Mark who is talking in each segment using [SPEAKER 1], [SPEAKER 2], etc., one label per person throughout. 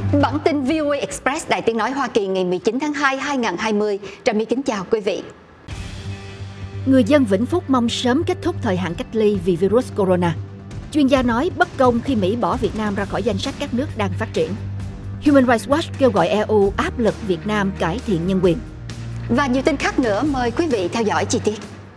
[SPEAKER 1] Bản tin VOA Express Đài Tiếng Nói Hoa Kỳ ngày 19 tháng 2, 2020. Trà My kính chào quý vị.
[SPEAKER 2] Người dân Vĩnh Phúc mong sớm kết thúc thời hạn cách ly vì virus corona. Chuyên gia nói bất công khi Mỹ bỏ Việt Nam ra khỏi danh sách các nước đang phát triển. Human Rights Watch kêu gọi EU áp lực Việt Nam cải thiện nhân quyền.
[SPEAKER 1] Và nhiều tin khác nữa, mời quý vị theo dõi chi tiết.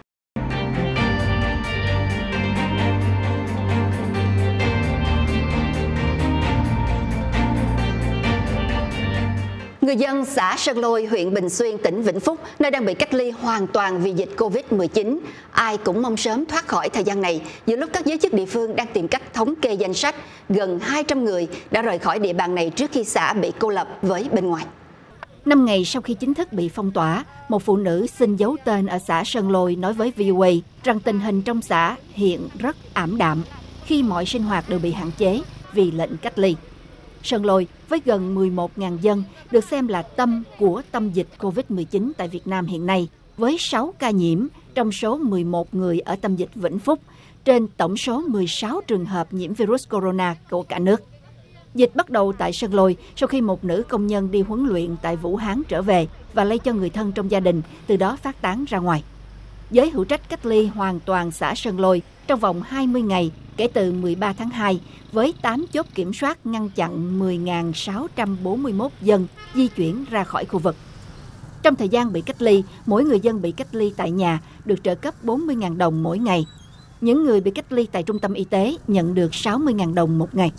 [SPEAKER 1] Người dân xã Sơn Lôi, huyện Bình Xuyên, tỉnh Vĩnh Phúc, nơi đang bị cách ly hoàn toàn vì dịch Covid-19. Ai cũng mong sớm thoát khỏi thời gian này, giữa lúc các giới chức địa phương đang tìm cách thống kê danh sách gần 200 người đã rời khỏi địa bàn này trước khi xã bị cô lập với bên ngoài.
[SPEAKER 2] 5 ngày sau khi chính thức bị phong tỏa, một phụ nữ xin giấu tên ở xã Sơn Lôi nói với VOA rằng tình hình trong xã hiện rất ảm đạm khi mọi sinh hoạt đều bị hạn chế vì lệnh cách ly. Sơn Lôi với gần 11.000 dân được xem là tâm của tâm dịch Covid-19 tại Việt Nam hiện nay, với 6 ca nhiễm trong số 11 người ở tâm dịch Vĩnh Phúc, trên tổng số 16 trường hợp nhiễm virus corona của cả nước. Dịch bắt đầu tại Sơn Lôi sau khi một nữ công nhân đi huấn luyện tại Vũ Hán trở về và lây cho người thân trong gia đình, từ đó phát tán ra ngoài. Giới hữu trách cách ly hoàn toàn xã Sơn Lôi trong vòng 20 ngày kể từ 13 tháng 2 với 8 chốt kiểm soát ngăn chặn 10.641 dân di chuyển ra khỏi khu vực. Trong thời gian bị cách ly, mỗi người dân bị cách ly tại nhà được trợ cấp 40.000 đồng mỗi ngày. Những người bị cách ly tại trung tâm y tế nhận được 60.000 đồng một ngày.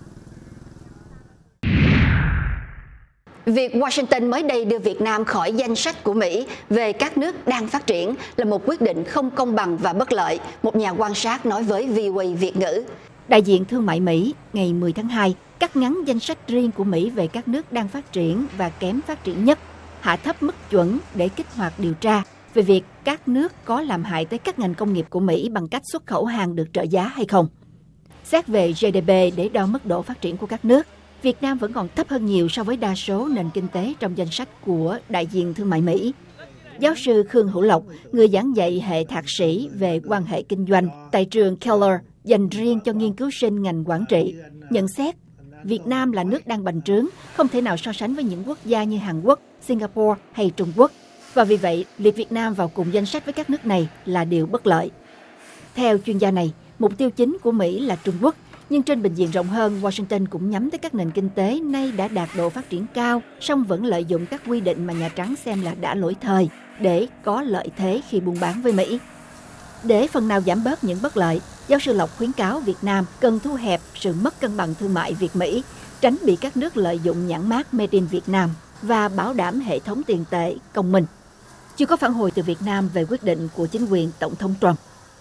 [SPEAKER 1] Việc Washington mới đây đưa Việt Nam khỏi danh sách của Mỹ về các nước đang phát triển là một quyết định không công bằng và bất lợi, một nhà quan sát nói với VOA Việt ngữ.
[SPEAKER 2] Đại diện thương mại Mỹ ngày 10 tháng 2 cắt ngắn danh sách riêng của Mỹ về các nước đang phát triển và kém phát triển nhất, hạ thấp mức chuẩn để kích hoạt điều tra về việc các nước có làm hại tới các ngành công nghiệp của Mỹ bằng cách xuất khẩu hàng được trợ giá hay không. Xét về GDP để đo mức độ phát triển của các nước, Việt Nam vẫn còn thấp hơn nhiều so với đa số nền kinh tế trong danh sách của đại diện thương mại Mỹ. Giáo sư Khương Hữu Lộc, người giảng dạy hệ thạc sĩ về quan hệ kinh doanh tại trường Keller dành riêng cho nghiên cứu sinh ngành quản trị, nhận xét Việt Nam là nước đang bành trướng, không thể nào so sánh với những quốc gia như Hàn Quốc, Singapore hay Trung Quốc. Và vì vậy, liệt Việt Nam vào cùng danh sách với các nước này là điều bất lợi. Theo chuyên gia này, mục tiêu chính của Mỹ là Trung Quốc, nhưng trên bình diện rộng hơn, Washington cũng nhắm tới các nền kinh tế nay đã đạt độ phát triển cao, song vẫn lợi dụng các quy định mà Nhà Trắng xem là đã lỗi thời để có lợi thế khi buôn bán với Mỹ. Để phần nào giảm bớt những bất lợi, giáo sư Lộc khuyến cáo Việt Nam cần thu hẹp sự mất cân bằng thương mại Việt-Mỹ, tránh bị các nước lợi dụng nhãn mác Made in Việt Nam và bảo đảm hệ thống tiền tệ công minh. Chưa có phản hồi từ Việt Nam về quyết định của chính quyền Tổng thống Trump.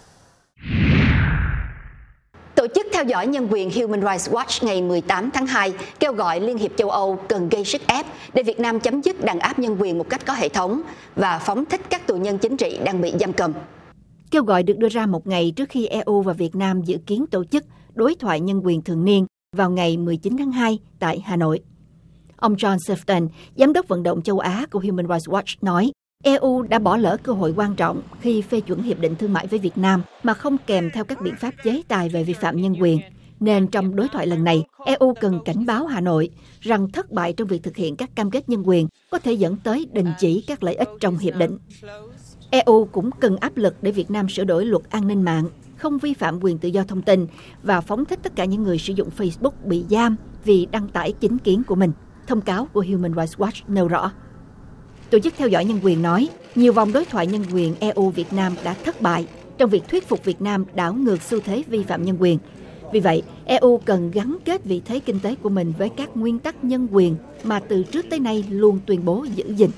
[SPEAKER 1] Tổ chức theo dõi nhân quyền Human Rights Watch ngày 18 tháng 2 kêu gọi Liên hiệp châu Âu cần gây sức ép để Việt Nam chấm dứt đàn áp nhân quyền một cách có hệ thống và phóng thích các tù nhân chính trị đang bị giam cầm.
[SPEAKER 2] Kêu gọi được đưa ra một ngày trước khi EU và Việt Nam dự kiến tổ chức đối thoại nhân quyền thường niên vào ngày 19 tháng 2 tại Hà Nội. Ông John Sefton, giám đốc vận động châu Á của Human Rights Watch nói, EU đã bỏ lỡ cơ hội quan trọng khi phê chuẩn hiệp định thương mại với Việt Nam mà không kèm theo các biện pháp chế tài về vi phạm nhân quyền. Nên trong đối thoại lần này, EU cần cảnh báo Hà Nội rằng thất bại trong việc thực hiện các cam kết nhân quyền có thể dẫn tới đình chỉ các lợi ích trong hiệp định. EU cũng cần áp lực để Việt Nam sửa đổi luật an ninh mạng, không vi phạm quyền tự do thông tin và phóng thích tất cả những người sử dụng Facebook bị giam vì đăng tải chính kiến của mình. Thông cáo của Human Rights Watch nêu rõ. Tổ chức theo dõi nhân quyền nói, nhiều vòng đối thoại nhân quyền EU-Việt Nam đã thất bại trong việc thuyết phục Việt Nam đảo ngược xu thế vi phạm nhân quyền. Vì vậy, EU cần gắn kết vị thế kinh tế của mình với các nguyên tắc nhân quyền mà từ trước tới nay luôn tuyên bố giữ gìn.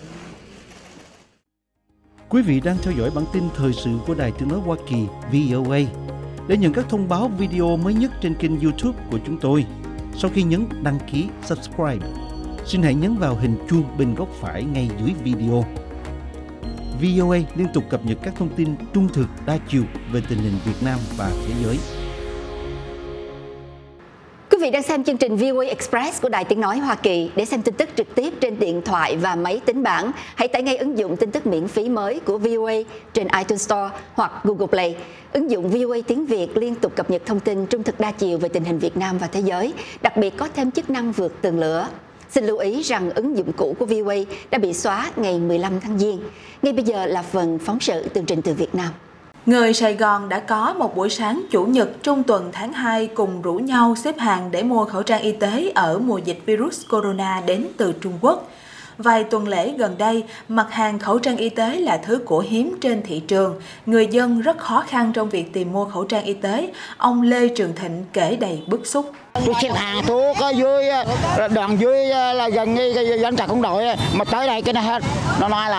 [SPEAKER 3] Quý vị đang theo dõi bản tin thời sự của Đài Tiếng nói Hoa Kỳ VOA. Để nhận các thông báo video mới nhất trên kênh YouTube của chúng tôi, sau khi nhấn đăng ký subscribe, xin hãy nhấn vào hình chuông bên góc phải ngay dưới video. VOA liên tục cập nhật các thông tin trung thực, đa chiều về tình hình Việt Nam và thế giới.
[SPEAKER 1] Quý vị đang xem chương trình VOA Express của Đài Tiếng Nói Hoa Kỳ. Để xem tin tức trực tiếp trên điện thoại và máy tính bảng, hãy tải ngay ứng dụng tin tức miễn phí mới của VOA trên iTunes Store hoặc Google Play. Ứng dụng VOA tiếng Việt liên tục cập nhật thông tin trung thực đa chiều về tình hình Việt Nam và thế giới, đặc biệt có thêm chức năng vượt tường lửa. Xin lưu ý rằng ứng dụng cũ của VOA đã bị xóa ngày 15 tháng Giêng. Ngay bây giờ là phần phóng sự tường trình từ Việt Nam.
[SPEAKER 4] Người Sài Gòn đã có một buổi sáng Chủ nhật trung tuần tháng 2 cùng rủ nhau xếp hàng để mua khẩu trang y tế ở mùa dịch virus corona đến từ Trung Quốc. Vài tuần lễ gần đây, mặt hàng khẩu trang y tế là thứ của hiếm trên thị trường. Người dân rất khó khăn trong việc tìm mua khẩu trang y tế. Ông Lê Trường Thịnh kể đầy bức xúc.
[SPEAKER 5] Tôi xếp hàng thuốc ở dưới, đoàn dưới là gần như dân trại quân đội mà tới đây cái này hết. Nó nói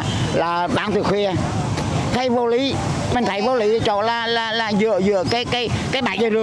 [SPEAKER 5] là bán từ khuya. Thấy vô lý, mình thấy vô lý chỗ là dựa cái 7 giờ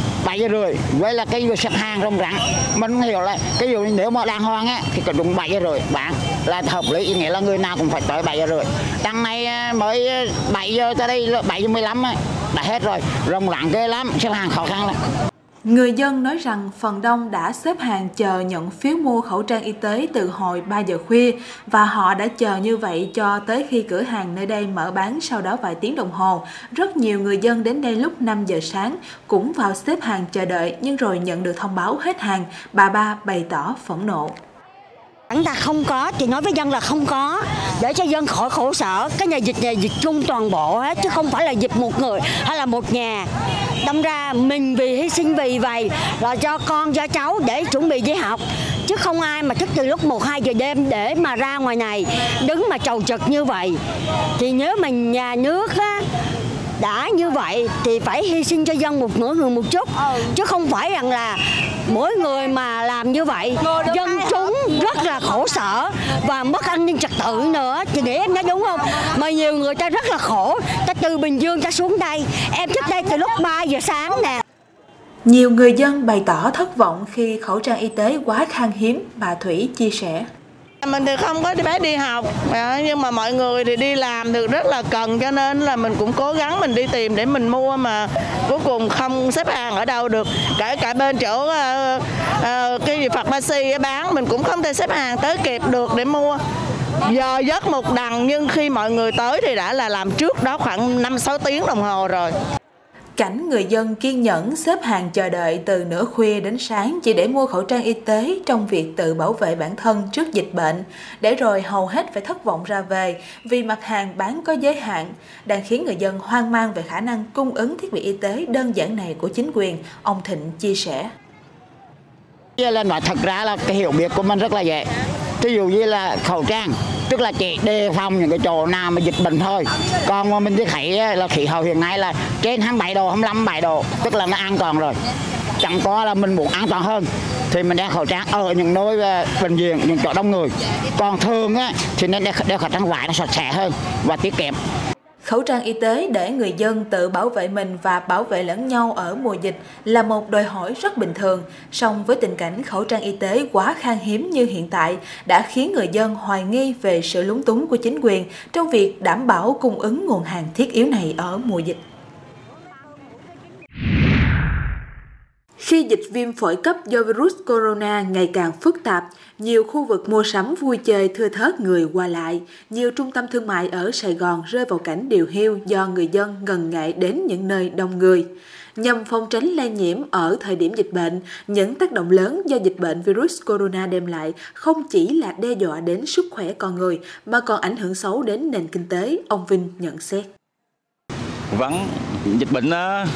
[SPEAKER 5] rưỡi với là cái xếp hàng rong rắn. Mình không hiểu là cái dù nếu mà đàng hoàng á thì có đúng 7 giờ rưỡi bán là hợp lý, nghĩa là người nào cũng phải tới 7 giờ rưỡi. Đằng này mới 7 giờ tới đây 7 giờ 15 đã hết rồi, rong rắn ghê lắm, xếp hàng khó khăn lắm.
[SPEAKER 4] Người dân nói rằng phần đông đã xếp hàng chờ nhận phiếu mua khẩu trang y tế từ hồi 3 giờ khuya và họ đã chờ như vậy cho tới khi cửa hàng nơi đây mở bán sau đó vài tiếng đồng hồ. Rất nhiều người dân đến đây lúc 5 giờ sáng cũng vào xếp hàng chờ đợi nhưng rồi nhận được thông báo hết hàng. Bà Ba bày tỏ phẫn nộ.
[SPEAKER 6] Chúng ta không có thì nói với dân là không có để cho dân khỏi khổ sở. Cái này dịch chung toàn bộ hết chứ không phải là dịch một người hay là một nhà. Đâm ra mình vì hy sinh vì vậy là cho con cho cháu để chuẩn bị đi học chứ không ai mà thức từ lúc 1-2 giờ đêm để mà ra ngoài này đứng mà chầu chực như vậy. Thì nếu mà nhà nước á, đã như vậy thì phải hy sinh cho dân mỗi người một chút chứ không phải rằng là mỗi người mà làm như vậy dân chúng rất là khổ sở và mất an ninh trật tự nữa. Chị nghĩ em nói đúng không? Mà nhiều người ta rất là khổ, ta từ Bình Dương ta xuống đây, em thức đây từ lúc 3 giờ sáng nè.
[SPEAKER 4] Nhiều người dân bày tỏ thất vọng khi khẩu trang y tế quá khan hiếm. Bà Thủy chia sẻ.
[SPEAKER 7] Mình thì không có bé đi học, nhưng mà mọi người thì đi làm thì rất là cần, cho nên là mình cũng cố gắng mình đi tìm để mình mua mà cuối cùng không xếp hàng ở đâu được. Cả bên chỗ cái gì pharmacy bán mình cũng không thể xếp hàng tới kịp được để mua. Giờ giấc một đằng nhưng khi mọi người tới thì đã là làm trước đó khoảng 5-6 tiếng đồng hồ rồi.
[SPEAKER 4] Cảnh người dân kiên nhẫn xếp hàng chờ đợi từ nửa khuya đến sáng chỉ để mua khẩu trang y tế trong việc tự bảo vệ bản thân trước dịch bệnh, để rồi hầu hết phải thất vọng ra về vì mặt hàng bán có giới hạn, đang khiến người dân hoang mang về khả năng cung ứng thiết bị y tế đơn giản này của chính quyền. Ông Thịnh chia sẻ.
[SPEAKER 5] Là nói thật ra là cái hiểu biết của mình rất là dễ. Ví dụ như là khẩu trang, tức là chỉ đề phòng những cái chỗ nào mà dịch bệnh thôi. Còn mà mình đi thấy là khí hậu hiện nay là trên 27 độ, 25 độ, tức là nó an toàn rồi. Chẳng có là mình muốn an toàn hơn thì mình đeo khẩu trang ở những nơi bệnh viện, những chỗ đông người. Còn thường á thì nên đeo khẩu trang vải nó sạch sẽ hơn và tiết kiệm.
[SPEAKER 4] Khẩu trang y tế để người dân tự bảo vệ mình và bảo vệ lẫn nhau ở mùa dịch là một đòi hỏi rất bình thường. Song với tình cảnh khẩu trang y tế quá khan hiếm như hiện tại đã khiến người dân hoài nghi về sự lúng túng của chính quyền trong việc đảm bảo cung ứng nguồn hàng thiết yếu này ở mùa dịch. Khi dịch viêm phổi cấp do virus corona ngày càng phức tạp, nhiều khu vực mua sắm vui chơi thưa thớt người qua lại, nhiều trung tâm thương mại ở Sài Gòn rơi vào cảnh điều hiu do người dân ngần ngại đến những nơi đông người. Nhằm phòng tránh lây nhiễm ở thời điểm dịch bệnh, những tác động lớn do dịch bệnh virus corona đem lại không chỉ là đe dọa đến sức khỏe con người mà còn ảnh hưởng xấu đến nền kinh tế, ông Vinh nhận xét.
[SPEAKER 8] Dịch bệnh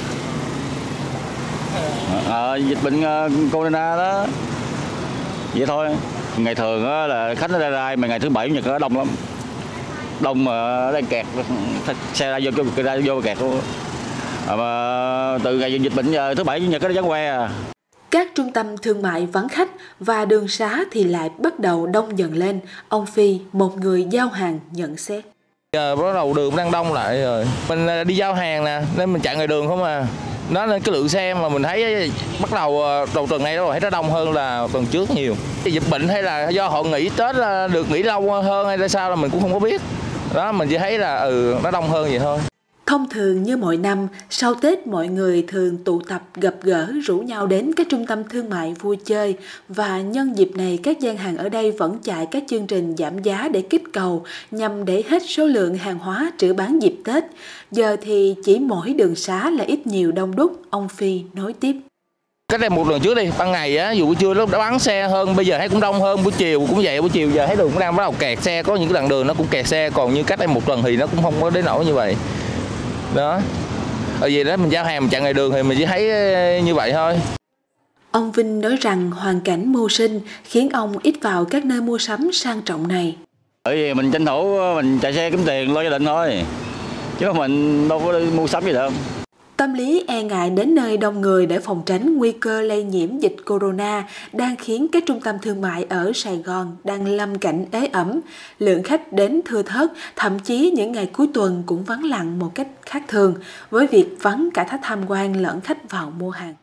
[SPEAKER 8] dịch bệnh corona đó vậy thôi. Ngày thường là khách nó ra mà ngày thứ Bảy Chủ nhật nó đông lắm, đông mà đang kẹt xe ra vô kẹt luôn. Mà từ ngày dịch bệnh giờ thứ Bảy Chủ nhật nó vắng que à.
[SPEAKER 4] Các trung tâm thương mại vắng khách và đường xá thì lại bắt đầu đông dần lên. Ông Phi, một người giao hàng, nhận xét.
[SPEAKER 9] Giờ bắt đầu đường đang đông lại rồi. Mình đi giao hàng nè, nên mình chặn ngoài đường không à. Đó nên cái lượng xe mà mình thấy bắt đầu tuần này thấy nó đông hơn là tuần trước nhiều. Dịch bệnh hay là do họ nghỉ Tết được nghỉ lâu hơn hay là sao là mình cũng không có biết. Đó mình chỉ thấy là nó đông hơn vậy thôi.
[SPEAKER 4] Thông thường như mọi năm, sau Tết mọi người thường tụ tập gặp gỡ rủ nhau đến các trung tâm thương mại vui chơi và nhân dịp này các gian hàng ở đây vẫn chạy các chương trình giảm giá để kích cầu nhằm để hết số lượng hàng hóa trữ bán dịp Tết. Giờ thì chỉ mỗi đường xá là ít nhiều đông đúc, ông Phi nói tiếp.
[SPEAKER 9] Cách đây một lần trước đi, ban ngày á, dù buổi trưa lúc đã bán xe hơn, bây giờ thấy cũng đông hơn, buổi chiều cũng vậy, buổi chiều giờ thấy đường cũng đang bắt đầu kẹt xe, có những cái đoạn đường nó cũng kẹt xe, còn như cách đây một tuần thì nó cũng không có đến nỗi như vậy. Đó. Ở vì đó mình giao hàng mình chặn ngoài đường thì mình chỉ thấy như vậy thôi.
[SPEAKER 4] Ông Vinh nói rằng hoàn cảnh mưu sinh khiến ông ít vào các nơi mua sắm sang trọng này.
[SPEAKER 8] Bởi vì mình tranh thủ mình chạy xe kiếm tiền lo gia đình thôi, chứ mình đâu có đi mua sắm gì đâu.
[SPEAKER 4] Tâm lý e ngại đến nơi đông người để phòng tránh nguy cơ lây nhiễm dịch corona đang khiến các trung tâm thương mại ở Sài Gòn đang lâm cảnh ế ẩm. Lượng khách đến thưa thớt, thậm chí những ngày cuối tuần cũng vắng lặng một cách khác thường, với việc vắng cả khách tham quan lẫn khách vào mua hàng.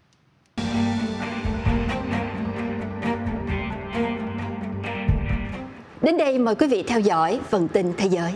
[SPEAKER 1] Đến đây mời quý vị theo dõi phần tin thế giới.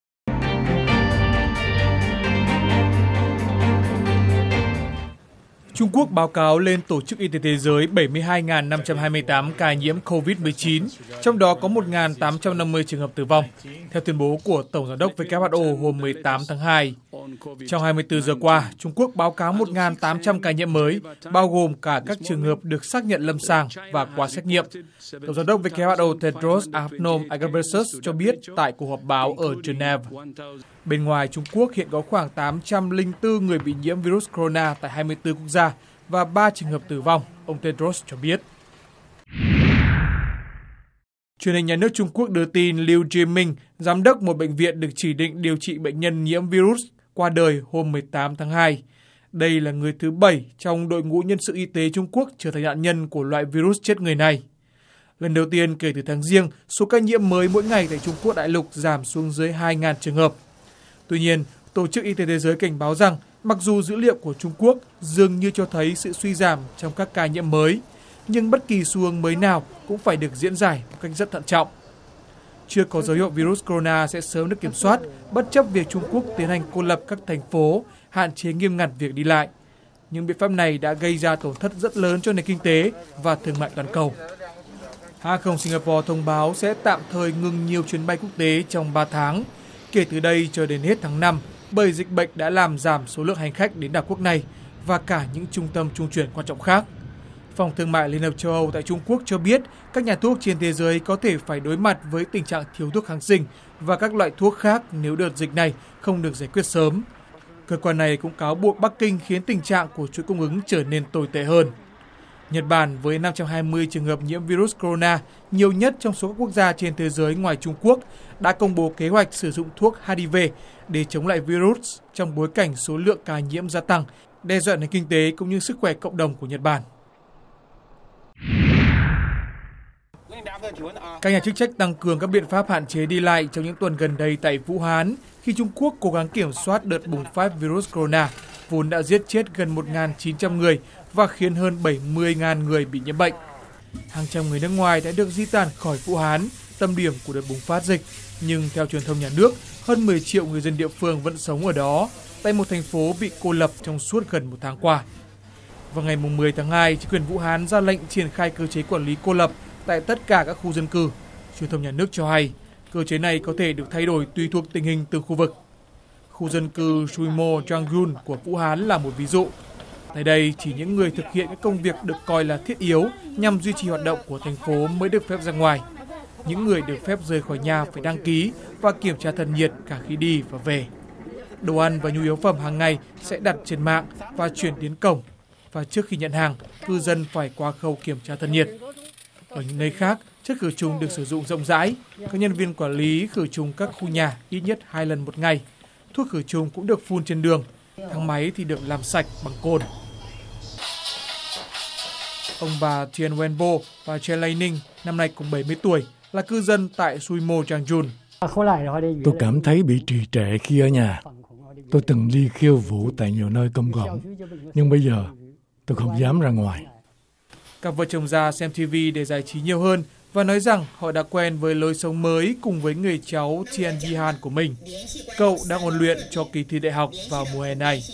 [SPEAKER 10] Trung Quốc báo cáo lên Tổ chức Y tế Thế giới 72.528 ca nhiễm COVID-19, trong đó có 1.850 trường hợp tử vong, theo tuyên bố của Tổng giám đốc WHO hôm 18 tháng 2. Trong 24 giờ qua, Trung Quốc báo cáo 1.800 ca nhiễm mới, bao gồm cả các trường hợp được xác nhận lâm sàng và qua xét nghiệm. Tổng giám đốc WHO Tedros Adhanom Ghebreyesus cho biết tại cuộc họp báo ở Geneva. Bên ngoài Trung Quốc hiện có khoảng 804 người bị nhiễm virus corona tại 24 quốc gia và 3 trường hợp tử vong, ông Tedros cho biết. Truyền hình nhà nước Trung Quốc đưa tin Liu Jieming, giám đốc một bệnh viện được chỉ định điều trị bệnh nhân nhiễm virus, qua đời hôm 18 tháng 2. Đây là người thứ 7 trong đội ngũ nhân sự y tế Trung Quốc trở thành nạn nhân của loại virus chết người này. Lần đầu tiên kể từ tháng Giêng, số ca nhiễm mới mỗi ngày tại Trung Quốc đại lục giảm xuống dưới 2.000 trường hợp. Tuy nhiên, Tổ chức Y tế Thế giới cảnh báo rằng mặc dù dữ liệu của Trung Quốc dường như cho thấy sự suy giảm trong các ca nhiễm mới, nhưng bất kỳ xu hướng mới nào cũng phải được diễn giải một cách rất thận trọng. Chưa có dấu hiệu virus corona sẽ sớm được kiểm soát, bất chấp việc Trung Quốc tiến hành cô lập các thành phố, hạn chế nghiêm ngặt việc đi lại. Những biện pháp này đã gây ra tổn thất rất lớn cho nền kinh tế và thương mại toàn cầu. Hãng không Singapore thông báo sẽ tạm thời ngừng nhiều chuyến bay quốc tế trong 3 tháng, kể từ đây cho đến hết tháng 5, bởi dịch bệnh đã làm giảm số lượng hành khách đến đảo quốc này và cả những trung tâm trung chuyển quan trọng khác. Phòng Thương mại Liên hợp châu Âu tại Trung Quốc cho biết các nhà thuốc trên thế giới có thể phải đối mặt với tình trạng thiếu thuốc kháng sinh và các loại thuốc khác nếu đợt dịch này không được giải quyết sớm. Cơ quan này cũng cáo buộc Bắc Kinh khiến tình trạng của chuỗi cung ứng trở nên tồi tệ hơn. Nhật Bản với 520 trường hợp nhiễm virus corona, nhiều nhất trong số các quốc gia trên thế giới ngoài Trung Quốc, đã công bố kế hoạch sử dụng thuốc HIV để chống lại virus trong bối cảnh số lượng ca nhiễm gia tăng, đe dọa nền kinh tế cũng như sức khỏe cộng đồng của Nhật Bản. Các nhà chức trách tăng cường các biện pháp hạn chế đi lại trong những tuần gần đây tại Vũ Hán khi Trung Quốc cố gắng kiểm soát đợt bùng phát virus corona, vốn đã giết chết gần 1.900 người và khiến hơn 70.000 người bị nhiễm bệnh. Hàng trăm người nước ngoài đã được di tản khỏi Vũ Hán, tâm điểm của đợt bùng phát dịch, nhưng theo truyền thông nhà nước, hơn 10 triệu người dân địa phương vẫn sống ở đó, tại một thành phố bị cô lập trong suốt gần một tháng qua. Vào ngày 10 tháng 2, chính quyền Vũ Hán ra lệnh triển khai cơ chế quản lý cô lập tại tất cả các khu dân cư. Truyền thông nhà nước cho hay, cơ chế này có thể được thay đổi tùy thuộc tình hình từng khu vực. Khu dân cư Suimo Yangon của Vũ Hán là một ví dụ. Tại đây, chỉ những người thực hiện các công việc được coi là thiết yếu nhằm duy trì hoạt động của thành phố mới được phép ra ngoài. Những người được phép rời khỏi nhà phải đăng ký và kiểm tra thân nhiệt cả khi đi và về. Đồ ăn và nhu yếu phẩm hàng ngày sẽ đặt trên mạng và chuyển đến cổng. Và trước khi nhận hàng, cư dân phải qua khâu kiểm tra thân nhiệt. Ở những nơi khác, chất khử trùng được sử dụng rộng rãi. Các nhân viên quản lý khử trùng các khu nhà ít nhất 2 lần một ngày. Thuốc khử trùng cũng được phun trên đường. Thang máy thì được làm sạch bằng cồn. Ông bà Tian Wenbo và Chen Lai Ning, năm nay cũng 70 tuổi, là cư dân tại Suimo Yangon.
[SPEAKER 11] Tôi cảm thấy bị trì trệ khi ở nhà. Tôi từng đi khiêu vũ tại nhiều nơi công cộng, nhưng bây giờ tôi không dám ra ngoài.
[SPEAKER 10] Các vợ chồng già xem TV để giải trí nhiều hơn và nói rằng họ đã quen với lối sống mới cùng với người cháu Tian Jihan của mình. Cậu đang ôn luyện cho kỳ thi đại học vào mùa hè này.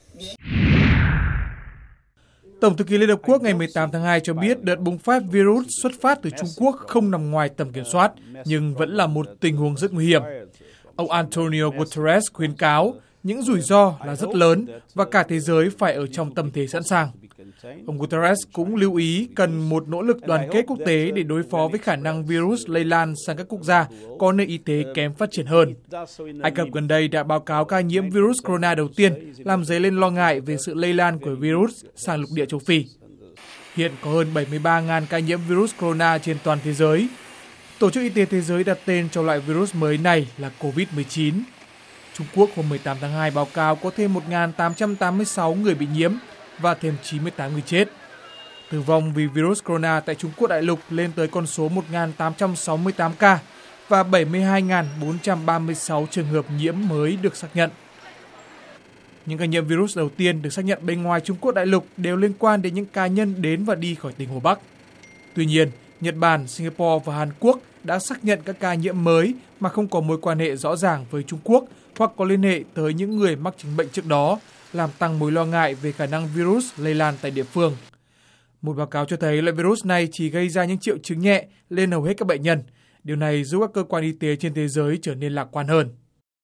[SPEAKER 10] Tổng thư ký Liên Hợp Quốc ngày 18 tháng 2 cho biết đợt bùng phát virus xuất phát từ Trung Quốc không nằm ngoài tầm kiểm soát, nhưng vẫn là một tình huống rất nguy hiểm. Ông Antonio Guterres khuyến cáo những rủi ro là rất lớn và cả thế giới phải ở trong tâm thế sẵn sàng. Ông Guterres cũng lưu ý cần một nỗ lực đoàn kết quốc tế để đối phó với khả năng virus lây lan sang các quốc gia có nền y tế kém phát triển hơn. Ai Cập gần đây đã báo cáo ca nhiễm virus corona đầu tiên, làm dấy lên lo ngại về sự lây lan của virus sang lục địa châu Phi. Hiện có hơn 73.000 ca nhiễm virus corona trên toàn thế giới. Tổ chức Y tế Thế giới đặt tên cho loại virus mới này là COVID-19. Trung Quốc hôm 18 tháng 2 báo cáo có thêm 1.886 người bị nhiễm và thêm 98 người chết. Tử vong vì virus corona tại Trung Quốc đại lục lên tới con số 1.868 ca và 72.436 trường hợp nhiễm mới được xác nhận. Những ca nhiễm virus đầu tiên được xác nhận bên ngoài Trung Quốc đại lục đều liên quan đến những cá nhân đến và đi khỏi tỉnh Hồ Bắc. Tuy nhiên, Nhật Bản, Singapore và Hàn Quốc đã xác nhận các ca nhiễm mới mà không có mối quan hệ rõ ràng với Trung Quốc hoặc có liên hệ tới những người mắc chứng bệnh trước đó, làm tăng mối lo ngại về khả năng virus lây lan tại địa phương. Một báo cáo cho thấy loại virus này chỉ gây ra những triệu chứng nhẹ lên hầu hết các bệnh nhân. Điều này giúp các cơ quan y tế trên thế giới trở nên lạc quan hơn.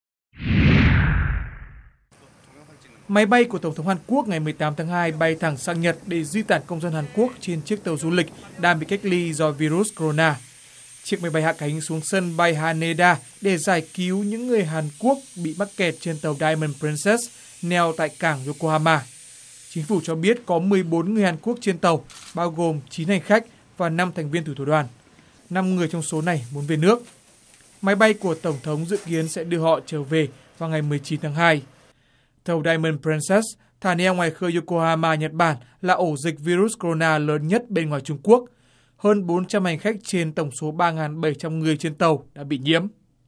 [SPEAKER 10] Máy bay của Tổng thống Hàn Quốc ngày 18 tháng 2 bay thẳng sang Nhật để di tản công dân Hàn Quốc trên chiếc tàu du lịch đang bị cách ly do virus corona. Chiếc máy bay hạ cánh xuống sân bay Haneda để giải cứu những người Hàn Quốc bị mắc kẹt trên tàu Diamond Princess neo tại cảng Yokohama. Chính phủ cho biết có 14 người Hàn Quốc trên tàu, bao gồm 9 hành khách và 5 thành viên thủy thủ đoàn. 5 người trong số này muốn về nước. Máy bay của Tổng thống dự kiến sẽ đưa họ trở về vào ngày 19 tháng 2. Tàu Diamond Princess thả neo ngoài khơi Yokohama, Nhật Bản là ổ dịch virus corona lớn nhất bên ngoài Trung Quốc. Hơn 400 hành khách trên tổng số 3.700 người trên tàu đã bị nhiễm.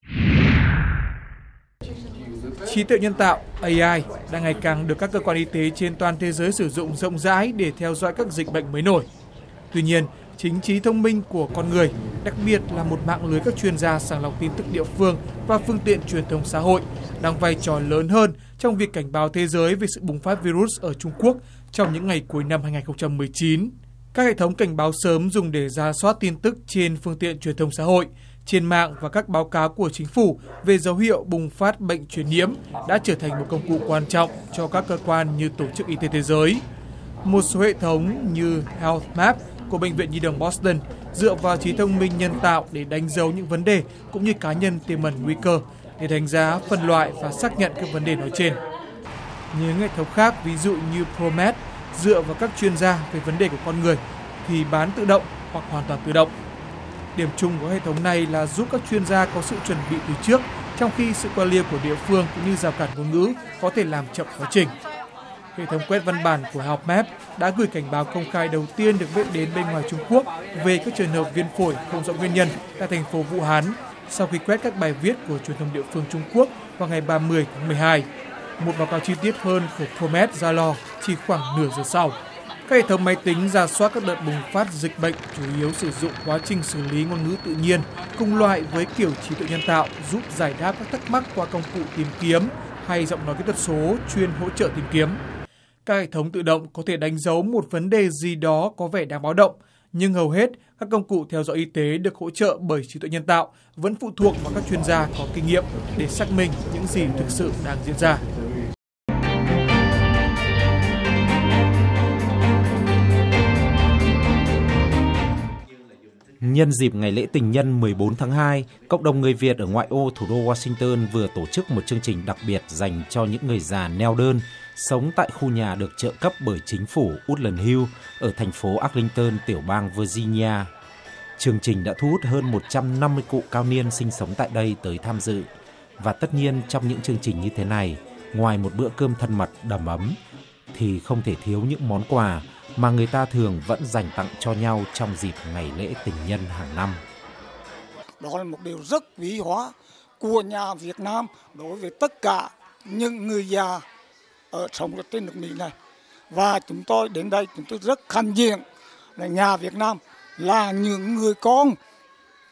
[SPEAKER 10] Trí tuệ nhân tạo AI đang ngày càng được các cơ quan y tế trên toàn thế giới sử dụng rộng rãi để theo dõi các dịch bệnh mới nổi. Tuy nhiên, chính trí thông minh của con người, đặc biệt là một mạng lưới các chuyên gia sàng lọc tin tức địa phương và phương tiện truyền thông xã hội, đang vai trò lớn hơn trong việc cảnh báo thế giới về sự bùng phát virus ở Trung Quốc trong những ngày cuối năm 2019. Các hệ thống cảnh báo sớm dùng để rà soát tin tức trên phương tiện truyền thông xã hội, trên mạng và các báo cáo của chính phủ về dấu hiệu bùng phát bệnh truyền nhiễm đã trở thành một công cụ quan trọng cho các cơ quan như Tổ chức Y tế Thế giới. Một số hệ thống như Health Map của Bệnh viện Nhi đồng Boston dựa vào trí thông minh nhân tạo để đánh dấu những vấn đề cũng như cá nhân tiềm ẩn nguy cơ để đánh giá, phân loại và xác nhận các vấn đề nói trên. Những hệ thống khác, ví dụ như ProMed, dựa vào các chuyên gia về vấn đề của con người thì bán tự động hoặc hoàn toàn tự động. Điểm chung của hệ thống này là giúp các chuyên gia có sự chuẩn bị từ trước, trong khi sự qua lia của địa phương cũng như rào cản ngôn ngữ có thể làm chậm quá trình. Hệ thống quét văn bản của Health Map đã gửi cảnh báo công khai đầu tiên được biết đến bên ngoài Trung Quốc về các trường hợp viêm phổi không rõ nguyên nhân tại thành phố Vũ Hán sau khi quét các bài viết của truyền thông địa phương Trung Quốc vào ngày 30 tháng 12. Một báo cáo chi tiết hơn của ProMed ra lò chỉ khoảng nửa giờ sau. Các hệ thống máy tính rà soát các đợt bùng phát dịch bệnh chủ yếu sử dụng quá trình xử lý ngôn ngữ tự nhiên cùng loại với kiểu trí tuệ nhân tạo giúp giải đáp các thắc mắc qua công cụ tìm kiếm hay giọng nói kỹ thuật số chuyên hỗ trợ tìm kiếm. Các hệ thống tự động có thể đánh dấu một vấn đề gì đó có vẻ đáng báo động, nhưng hầu hết các công cụ theo dõi y tế được hỗ trợ bởi trí tuệ nhân tạo vẫn phụ thuộc vào các chuyên gia có kinh nghiệm để xác minh những gì thực sự đang diễn ra.
[SPEAKER 12] Nhân dịp ngày lễ tình nhân 14 tháng 2, cộng đồng người Việt ở ngoại ô thủ đô Washington vừa tổ chức một chương trình đặc biệt dành cho những người già neo đơn, sống tại khu nhà được trợ cấp bởi chính phủ Woodland Hills ở thành phố Arlington, tiểu bang Virginia. Chương trình đã thu hút hơn 150 cụ cao niên sinh sống tại đây tới tham dự. Và tất nhiên trong những chương trình như thế này, ngoài một bữa cơm thân mật đầm ấm, thì không thể thiếu những món quà mà người ta thường vẫn dành tặng cho nhau trong dịp ngày lễ tình nhân hàng năm.
[SPEAKER 13] Đó là một điều rất vĩ hóa của nhà Việt Nam đối với tất cả những người già ở sống ở trên nước Mỹ này. Và chúng tôi đến đây chúng tôi rất hãnh diện là nhà Việt Nam là những người con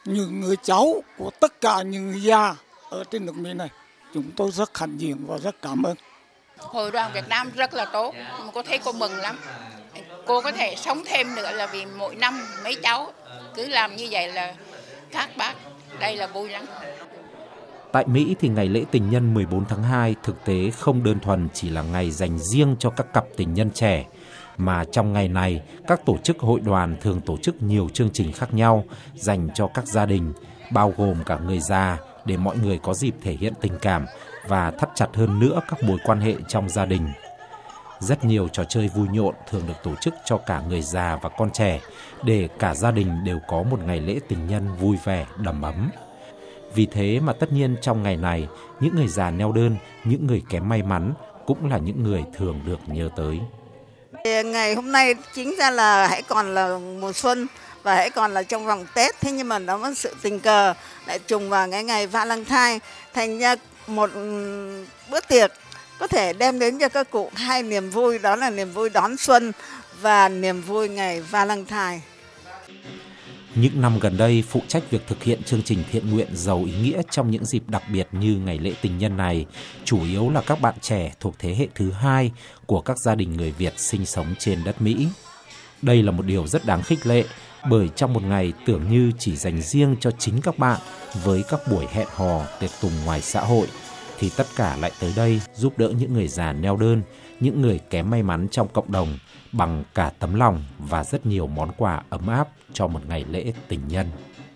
[SPEAKER 13] những người cháu của tất cả những người già ở trên nước Mỹ này. Chúng tôi rất hãnh diện và rất cảm ơn.
[SPEAKER 14] Hội đoàn Việt Nam rất là tốt, cô thấy cô mừng lắm. Cô có thể sống thêm nữa là vì mỗi năm mấy cháu cứ làm như vậy là các bác đây là vui lắm.
[SPEAKER 12] Tại Mỹ thì ngày lễ tình nhân 14 tháng 2 thực tế không đơn thuần chỉ là ngày dành riêng cho các cặp tình nhân trẻ, mà trong ngày này các tổ chức hội đoàn thường tổ chức nhiều chương trình khác nhau dành cho các gia đình, bao gồm cả người già, để mọi người có dịp thể hiện tình cảm và thắt chặt hơn nữa các mối quan hệ trong gia đình. Rất nhiều trò chơi vui nhộn thường được tổ chức cho cả người già và con trẻ để cả gia đình đều có một ngày lễ tình nhân vui vẻ, đầm ấm. Vì thế mà tất nhiên trong ngày này, những người già neo đơn, những người kém may mắn cũng là những người thường được nhớ tới.
[SPEAKER 15] Ngày hôm nay chính ra là hãy còn là mùa xuân và hãy còn là trong vòng Tết, thế nhưng mà nó vẫn sự tình cờ lại trùng vào ngày Valentine, thành ra một bữa tiệc có thể đem đến cho các cụ hai niềm vui, đó là niềm vui đón xuân và niềm vui ngày Valentine.
[SPEAKER 12] Những năm gần đây, phụ trách việc thực hiện chương trình thiện nguyện giàu ý nghĩa trong những dịp đặc biệt như ngày lễ tình nhân này, chủ yếu là các bạn trẻ thuộc thế hệ thứ hai của các gia đình người Việt sinh sống trên đất Mỹ. Đây là một điều rất đáng khích lệ, bởi trong một ngày tưởng như chỉ dành riêng cho chính các bạn với các buổi hẹn hò, tiệc tùng ngoài xã hội, thì tất cả lại tới đây giúp đỡ những người già neo đơn, những người kém may mắn trong cộng đồng bằng cả tấm lòng và rất nhiều món quà ấm áp cho một ngày lễ tình nhân.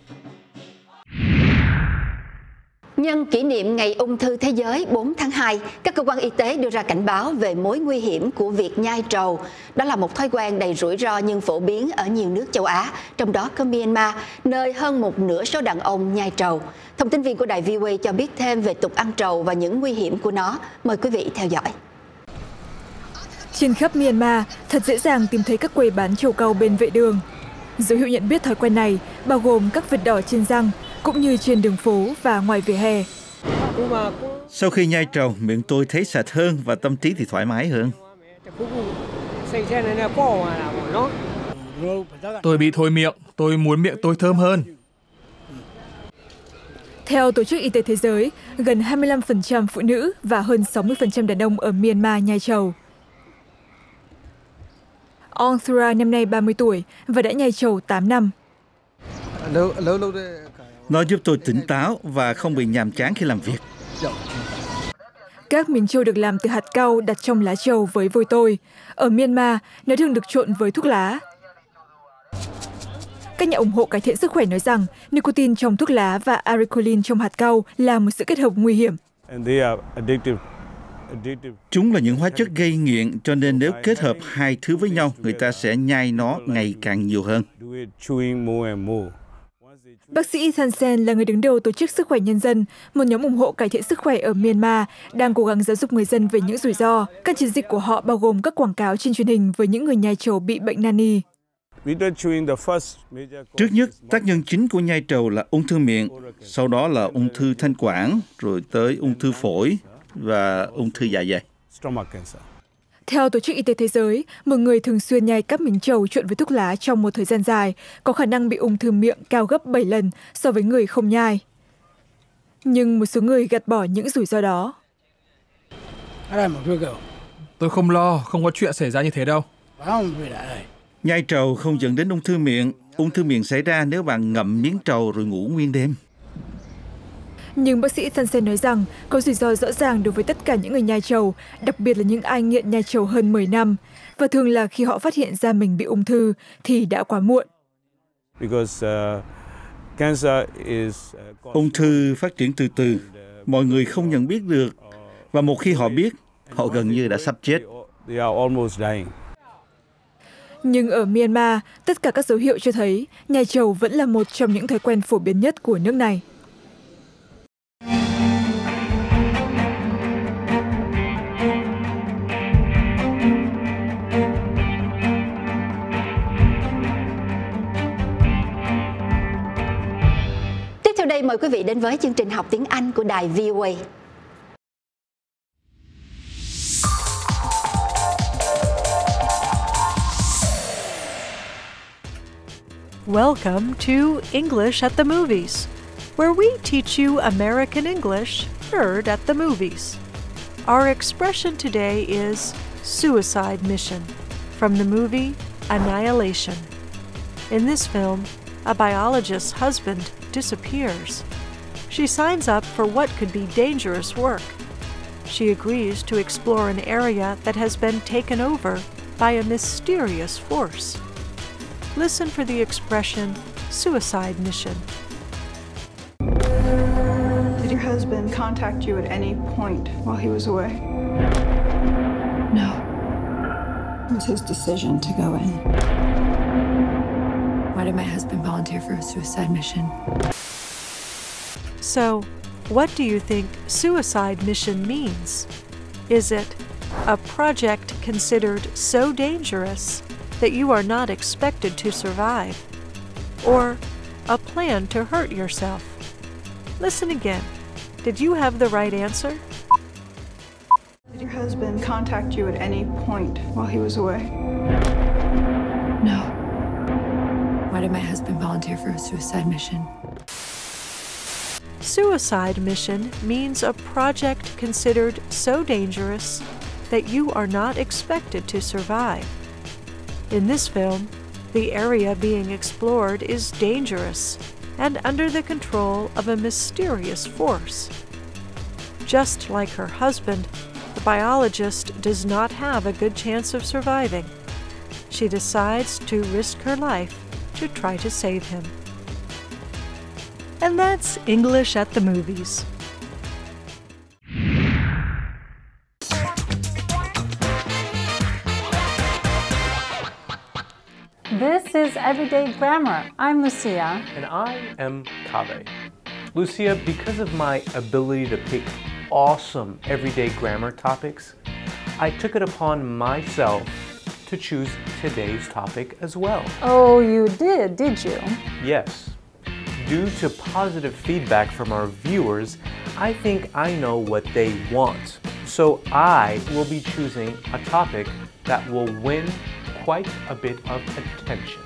[SPEAKER 1] Nhân kỷ niệm Ngày Ung thư Thế giới 4 tháng 2, các cơ quan y tế đưa ra cảnh báo về mối nguy hiểm của việc nhai trầu. Đó là một thói quen đầy rủi ro nhưng phổ biến ở nhiều nước châu Á, trong đó có Myanmar, nơi hơn một nửa số đàn ông nhai trầu. Thông tin viên của đài VOA cho biết thêm về tục ăn trầu và những nguy hiểm của nó. Mời quý vị theo dõi.
[SPEAKER 16] Trên khắp Myanmar, thật dễ dàng tìm thấy các quầy bán trầu cau bên vệ đường. Dấu hiệu nhận biết thói quen này bao gồm các vết đỏ trên răng, cũng như trên đường phố và ngoài vỉa hè.
[SPEAKER 3] Sau khi nhai trầu, miệng tôi thấy sạch hơn và tâm trí thì thoải mái hơn.
[SPEAKER 10] Tôi bị thôi miệng, tôi muốn miệng tôi thơm hơn.
[SPEAKER 16] Theo Tổ chức Y tế Thế giới, gần 25% phụ nữ và hơn 60% đàn ông ở Myanmar nhai trầu. Ong Thura năm nay 30 tuổi và đã nhai trầu 8 năm.
[SPEAKER 3] Nó giúp tôi tỉnh táo và không bị nhàm chán khi làm việc.
[SPEAKER 16] Các miếng trầu được làm từ hạt cau đặt trong lá trầu với vôi tôi. Ở Myanmar, nó thường được trộn với thuốc lá. Các nhà ủng hộ cải thiện sức khỏe nói rằng nicotine trong thuốc lá và aricolin trong hạt cau là một sự kết hợp nguy hiểm.
[SPEAKER 3] Chúng là những hóa chất gây nghiện, cho nên nếu kết hợp hai thứ với nhau, người ta sẽ nhai nó ngày càng nhiều hơn.
[SPEAKER 16] Bác sĩ Than Sen là người đứng đầu Tổ chức Sức khỏe Nhân dân, một nhóm ủng hộ cải thiện sức khỏe ở Myanmar, đang cố gắng giáo dục người dân về những rủi ro. Các chiến dịch của họ bao gồm các quảng cáo trên truyền hình với những người nhai trầu bị bệnh nan y.
[SPEAKER 3] Trước nhất, tác nhân chính của nhai trầu là ung thư miệng, sau đó là ung thư thanh quản, rồi tới ung thư phổi và ung thư dạ dày.
[SPEAKER 16] Theo Tổ chức Y tế Thế giới, một người thường xuyên nhai các miếng trầu trộn với thuốc lá trong một thời gian dài có khả năng bị ung thư miệng cao gấp 7 lần so với người không nhai. Nhưng một số người gạt bỏ những rủi ro đó.
[SPEAKER 10] Tôi không lo, không có chuyện xảy ra như thế đâu.
[SPEAKER 3] Nhai trầu không dẫn đến ung thư miệng. Ung thư miệng xảy ra nếu bạn ngậm miếng trầu rồi ngủ nguyên đêm.
[SPEAKER 16] Nhưng bác sĩ Than Sen nói rằng có rủi ro rõ ràng đối với tất cả những người nhai trầu, đặc biệt là những ai nghiện nhai trầu hơn 10 năm. Và thường là khi họ phát hiện ra mình bị ung thư thì đã quá muộn.
[SPEAKER 3] Ung thư phát triển từ từ, mọi người không nhận biết được. Và một khi họ biết, họ gần như đã sắp chết.
[SPEAKER 16] Nhưng ở Myanmar, tất cả các dấu hiệu cho thấy nhai trầu vẫn là một trong những thói quen phổ biến nhất của nước này.
[SPEAKER 1] Tiếp theo đây mời quý vị đến với chương trình học tiếng Anh của đài VOA.
[SPEAKER 17] Welcome to English at the Movies, where we teach you American English heard at the movies. Our expression today is suicide mission, from the movie Annihilation. In this film, a biologist's husband disappears. She signs up for what could be dangerous work. She agrees to explore an area that has been taken over by a mysterious force. Listen for the expression suicide mission.
[SPEAKER 18] Did your husband contact you at any point while he was away?
[SPEAKER 19] No. It was his decision to go in. Why did my husband volunteer for a suicide mission?
[SPEAKER 17] So, what do you think suicide mission means? Is it a project considered so dangerous that you are not expected to survive? Or a plan to hurt yourself? Listen again. Did you have the right answer?
[SPEAKER 18] Did your husband contact you at any point while he was away?
[SPEAKER 19] No. Why did my husband volunteer for a suicide mission?
[SPEAKER 17] Suicide mission means a project considered so dangerous that you are not expected to survive. In this film, the area being explored is dangerous and under the control of a mysterious force. Just like her husband, the biologist does not have a good chance of surviving. She decides to risk her life to try to save him. And that's English at the Movies.
[SPEAKER 20] This is Everyday Grammar. I'm Lucia.
[SPEAKER 21] And I am Kaveh. Lucia, because of my ability to pick awesome everyday grammar topics, I took it upon myself to choose today's topic as well.
[SPEAKER 20] Oh, you did you?
[SPEAKER 21] Yes. Due to positive feedback from our viewers, I think I know what they want. So I will be choosing a topic that will win quite a bit of attention.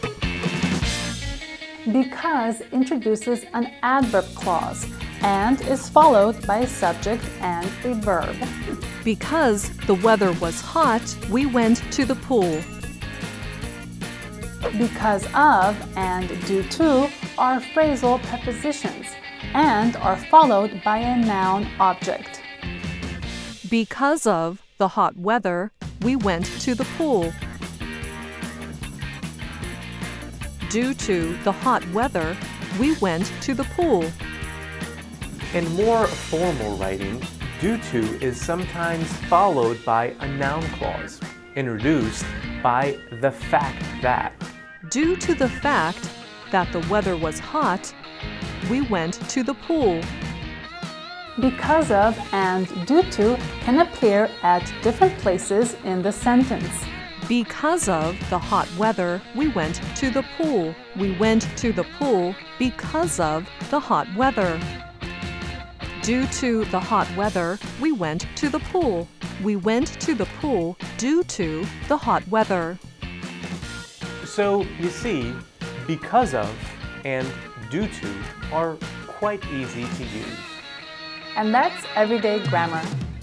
[SPEAKER 20] Because introduces an adverb clause and is followed by a subject and a verb.
[SPEAKER 17] Because the weather was hot, we went to the pool.
[SPEAKER 20] Because of and due to are phrasal prepositions and are followed by a noun object.
[SPEAKER 17] Because of the hot weather, we went to the pool. Due to the hot weather, we went to the pool.
[SPEAKER 21] In more formal writing, due to is sometimes followed by a noun clause, introduced by the fact that.
[SPEAKER 17] Due to the fact that the weather was hot, we went to the pool.
[SPEAKER 20] Because of and due to can appear at different places in the sentence.
[SPEAKER 17] Because of the hot weather, we went to the pool. We went to the pool because of the hot weather. Due to the hot weather, we went to the pool. We went to the pool due to the hot weather.
[SPEAKER 21] So, you see, because of and due to are quite easy to use.
[SPEAKER 20] And that's Everyday Grammar.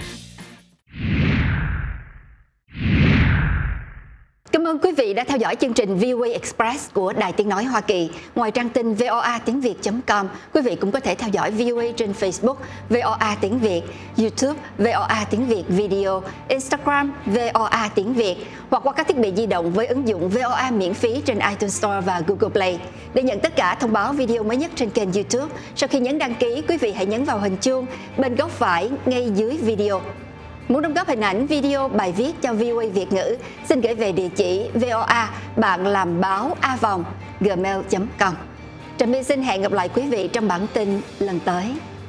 [SPEAKER 1] Cảm ơn quý vị đã theo dõi chương trình VOA Express của Đài Tiếng Nói Hoa Kỳ. Ngoài trang tin voatiếngviet.com, quý vị cũng có thể theo dõi VOA trên Facebook, VOA Tiếng Việt, YouTube, VOA Tiếng Việt Video, Instagram, VOA Tiếng Việt, hoặc qua các thiết bị di động với ứng dụng VOA miễn phí trên iTunes Store và Google Play. Để nhận tất cả thông báo video mới nhất trên kênh YouTube, sau khi nhấn đăng ký, quý vị hãy nhấn vào hình chuông bên góc phải ngay dưới video. Muốn đóng góp hình ảnh, video, bài viết cho VOA Việt ngữ, xin gửi về địa chỉ voa@bạn-làm-báo-a-vòng gmail.com. Trà My xin hẹn gặp lại quý vị trong bản tin lần tới.